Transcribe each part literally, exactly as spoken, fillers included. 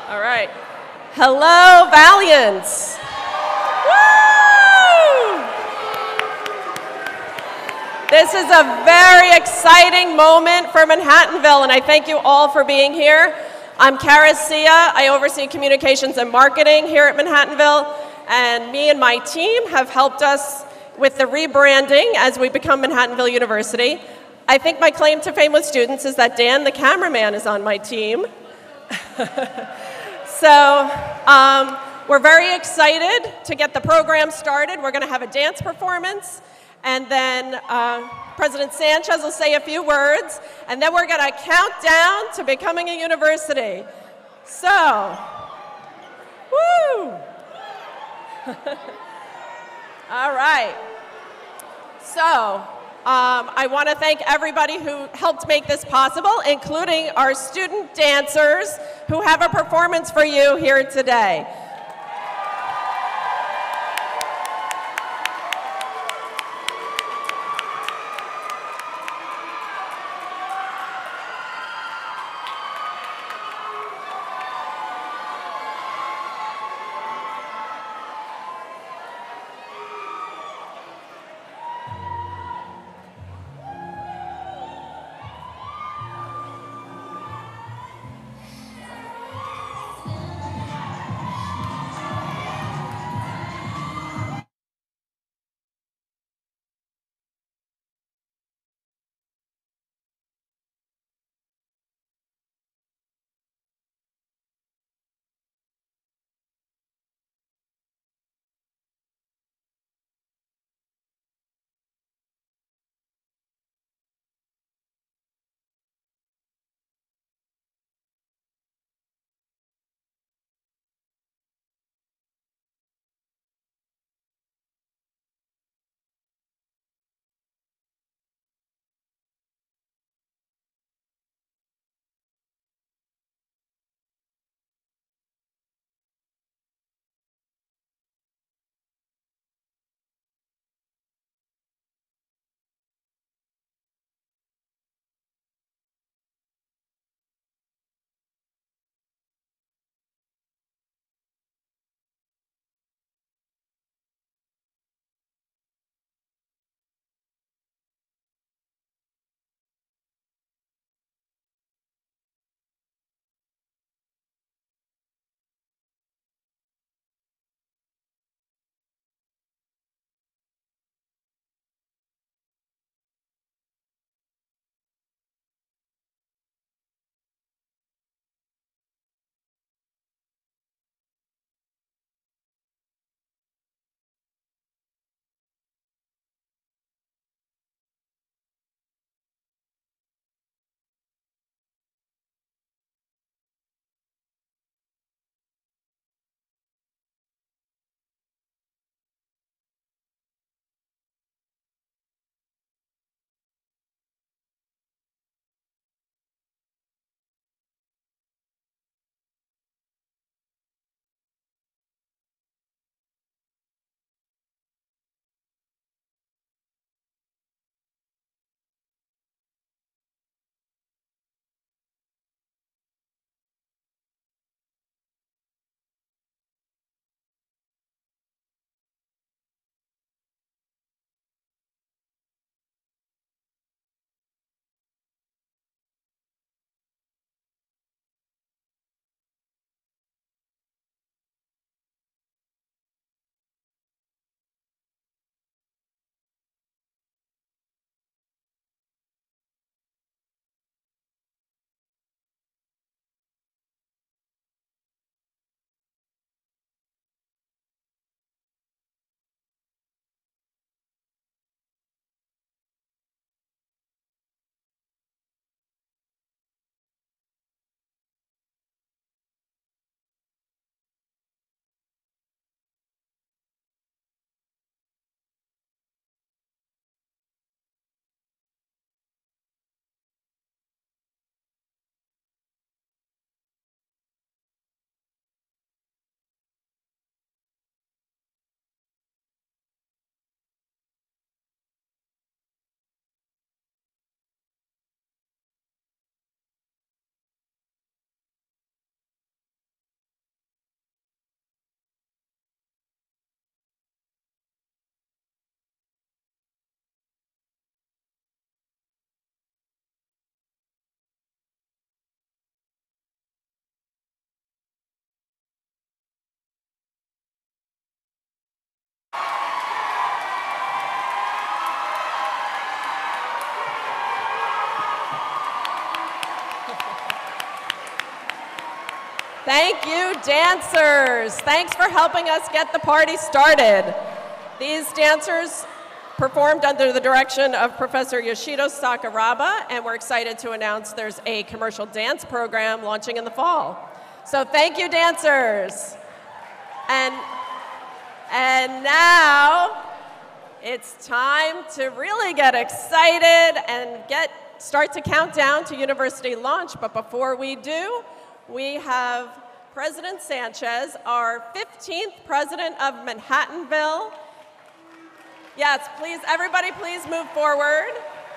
All right. Hello, Valiants. Woo! This is a very exciting moment for Manhattanville, and I thank you all for being here. I'm Kara Sia. I oversee communications and marketing here at Manhattanville, and me and my team have helped us with the rebranding as we become Manhattanville University. I think my claim to fame with students is that Dan, the cameraman, is on my team. So um, we're very excited to get the program started. We're going to have a dance performance, and then uh, President Sanchez will say a few words, and then we're going to count down to becoming a university. So, woo! All right. So, Um, I want to thank everybody who helped make this possible, including our student dancers who have a performance for you here today. Thank you, dancers. Thanks for helping us get the party started. These dancers performed under the direction of Professor Yoshito Sakuraba, and we're excited to announce there's a commercial dance program launching in the fall. So thank you, dancers. And, and now it's time to really get excited and get start to count down to university launch. But before we do, we have President Sanchez, our fifteenth president of Manhattanville. Yes, please, everybody please move forward.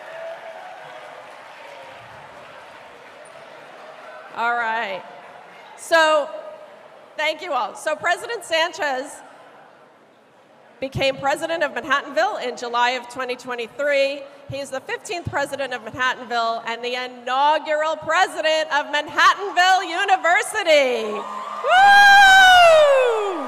All right. So, thank you all. So President Sanchez became president of Manhattanville in July of twenty twenty-three. He's the fifteenth president of Manhattanville and the inaugural president of Manhattanville University. Woo!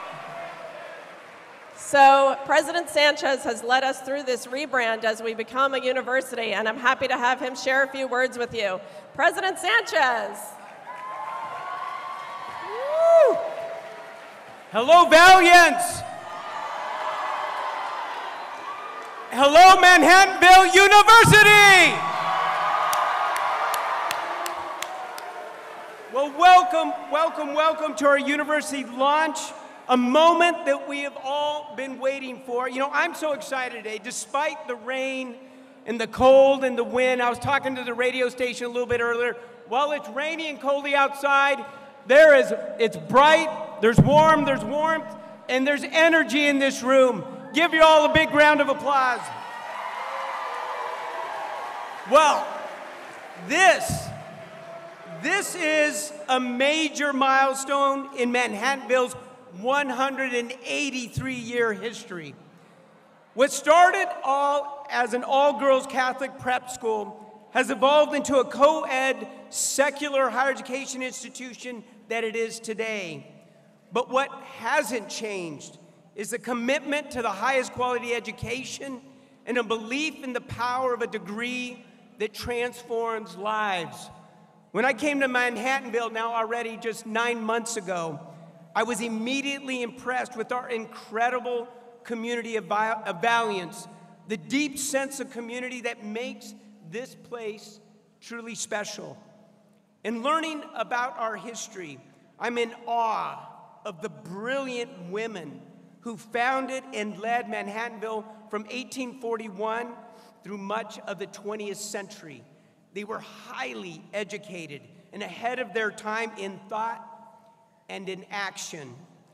So President Sanchez has led us through this rebrand as we become a university, and I'm happy to have him share a few words with you. President Sanchez. Woo! Hello, Valiants. Hello, Manhattanville University! Well, welcome, welcome, welcome to our university launch, a moment that we have all been waiting for. You know, I'm so excited today, despite the rain and the cold and the wind. I was talking to the radio station a little bit earlier. While it's rainy and coldy outside, there is, it's bright, there's warm, there's warmth, and there's energy in this room. Give you all a big round of applause. Well, this, this is a major milestone in Manhattanville's one hundred eighty-three year history. What started all as an all-girls Catholic prep school has evolved into a co-ed secular higher education institution that it is today. But what hasn't changed is a commitment to the highest quality education and a belief in the power of a degree that transforms lives. When I came to Manhattanville now already just nine months ago, I was immediately impressed with our incredible community of, of valiance, the deep sense of community that makes this place truly special. In learning about our history, I'm in awe of the brilliant women who founded and led Manhattanville from eighteen forty-one through much of the twentieth century. They were highly educated and ahead of their time in thought and in action.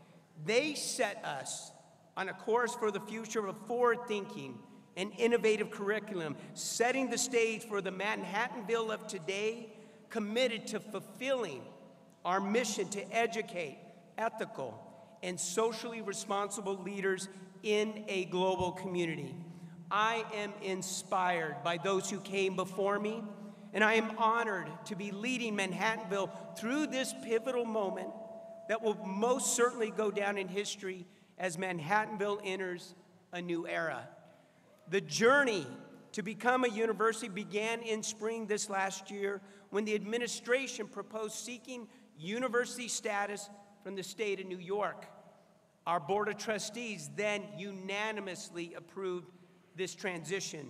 They set us on a course for the future of forward-thinking and innovative curriculum, setting the stage for the Manhattanville of today, committed to fulfilling our mission to educate ethical and socially responsible leaders in a global community. I am inspired by those who came before me, and I am honored to be leading Manhattanville through this pivotal moment that will most certainly go down in history as Manhattanville enters a new era. The journey to become a university began in spring this last year when the administration proposed seeking university status from the state of New York. Our Board of Trustees then unanimously approved this transition.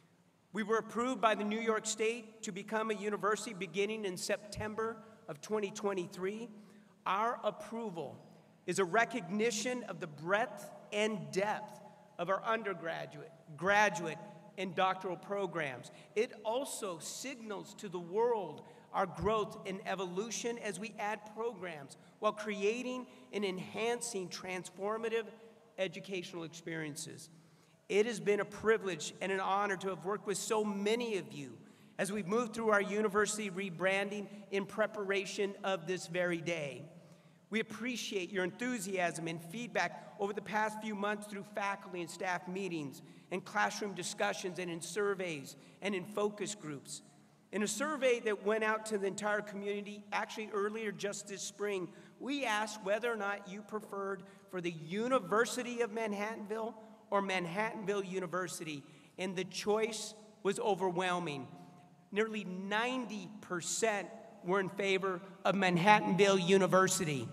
We were approved by the New York State to become a university beginning in September of twenty twenty-three. Our approval is a recognition of the breadth and depth of our undergraduate, graduate, and doctoral programs. It also signals to the world our growth and evolution as we add programs while creating and enhancing transformative educational experiences. It has been a privilege and an honor to have worked with so many of you as we've moved through our university rebranding in preparation of this very day. We appreciate your enthusiasm and feedback over the past few months through faculty and staff meetings, and classroom discussions, and in surveys, and in focus groups. In a survey that went out to the entire community, actually earlier just this spring, we asked whether or not you preferred for the University of Manhattanville or Manhattanville University, and the choice was overwhelming. Nearly ninety percent were in favor of Manhattanville University.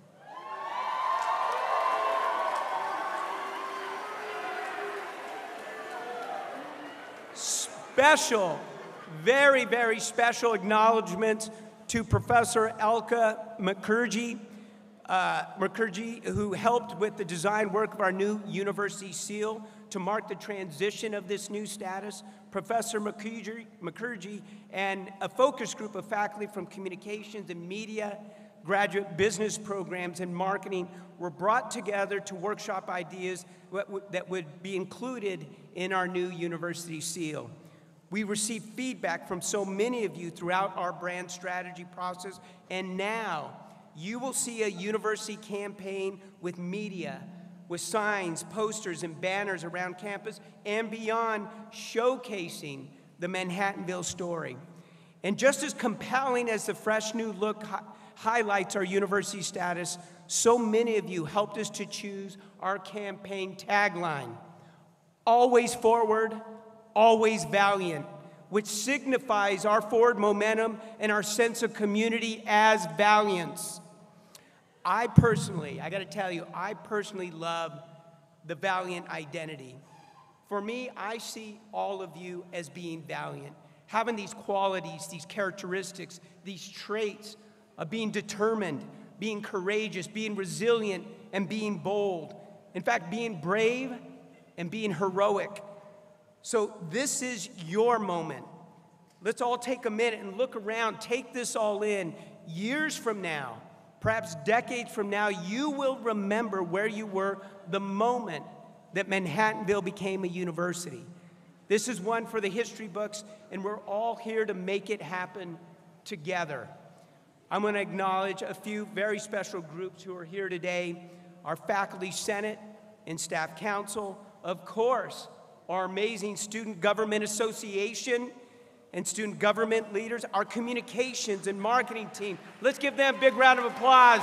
Special, very, very special acknowledgement to Professor Elka Mukherjee, uh, Mukherjee, who helped with the design work of our new university seal to mark the transition of this new status. Professor Mukherjee, Mukherjee and a focus group of faculty from communications and media, graduate business programs, and marketing were brought together to workshop ideas that would be included in our new university seal. We received feedback from so many of you throughout our brand strategy process, and now you will see a university campaign with media, with signs, posters, and banners around campus and beyond, showcasing the Manhattanville story. And just as compelling as the fresh new look hi highlights our university status, so many of you helped us to choose our campaign tagline, always forward, always valiant, which signifies our forward momentum and our sense of community as valiance. I personally, I gotta tell you, I personally love the valiant identity. For me, I see all of you as being valiant, having these qualities, these characteristics, these traits of being determined, being courageous, being resilient, and being bold. In fact, being brave and being heroic. So this is your moment. Let's all take a minute and look around, take this all in. Years from now, perhaps decades from now, you will remember where you were the moment that Manhattanville became a university. This is one for the history books, and we're all here to make it happen together. I'm going to acknowledge a few very special groups who are here today. Our Faculty Senate and Staff Council, of course, our amazing Student Government Association and student government leaders, our communications and marketing team. Let's give them a big round of applause.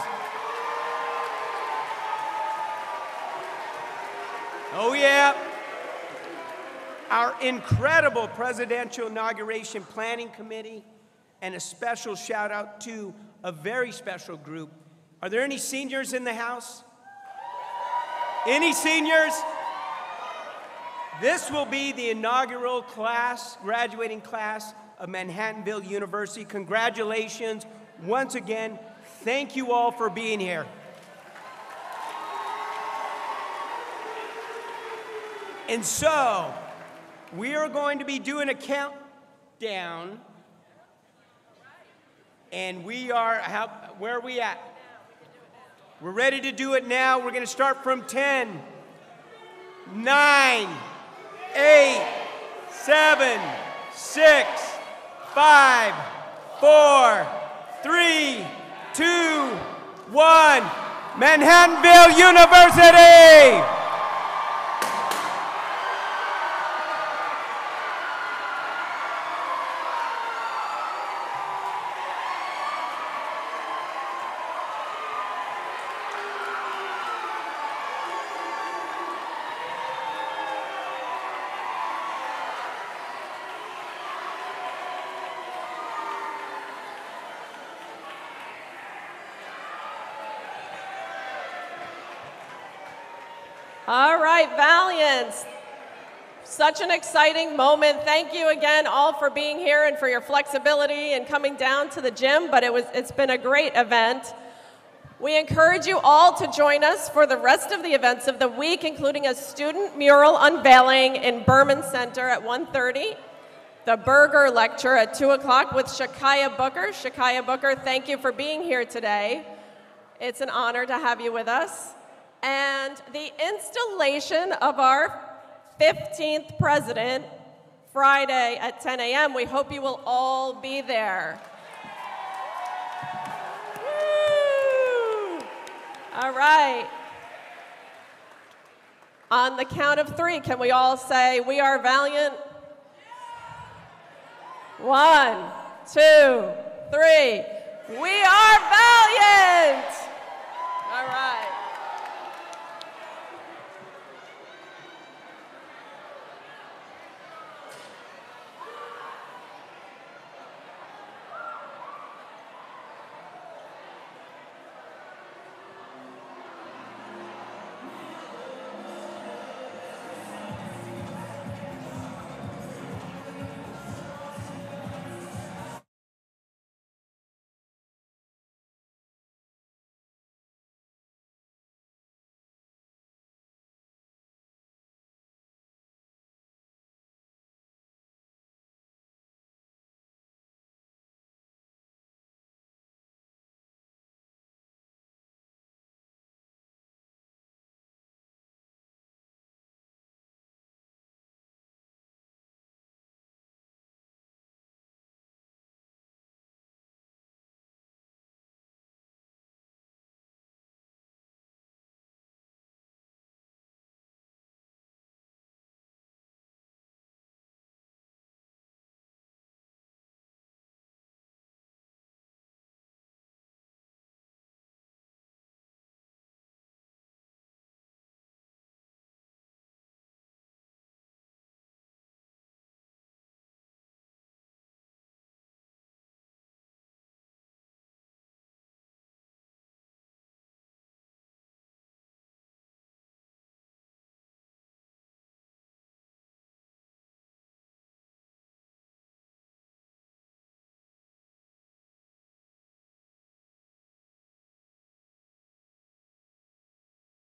Oh yeah. Our incredible Presidential Inauguration Planning Committee, and a special shout out to a very special group. Are there any seniors in the house? Any seniors? This will be the inaugural class, graduating class of Manhattanville University. Congratulations once again. Thank you all for being here. And so, we are going to be doing a countdown. And we are, how, where are we at? We're ready to do it now. We're going to start from ten, nine, eight, seven, six, five, four, three, two, one. Manhattanville University! All right, Valiants. Such an exciting moment. Thank you again all for being here and for your flexibility and coming down to the gym, but it was, it's been a great event. We encourage you all to join us for the rest of the events of the week, including a student mural unveiling in Berman Center at one thirty, the Burger Lecture at two o'clock with Shakaya Booker. Shakaya Booker, thank you for being here today. It's an honor to have you with us. And the installation of our fifteenth president, Friday at ten A M We hope you will all be there. Woo! All right. On the count of three, can we all say, "We are valiant"? One, two, three. We are valiant! All right.